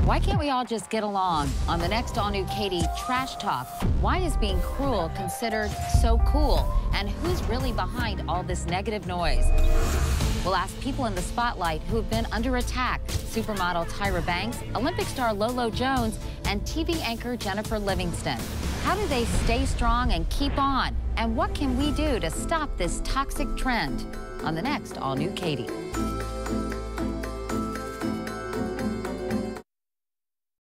Why can't we all just get along? On the next all-new Katie Trash Talk, why is being cruel considered so cool? And who's really behind all this negative noise? We'll ask people in the spotlight who have been under attack. Supermodel Tyra Banks, Olympic star Lolo Jones, and TV anchor Jennifer Livingston. How do they stay strong and keep on? And what can we do to stop this toxic trend? On the next all-new Katie.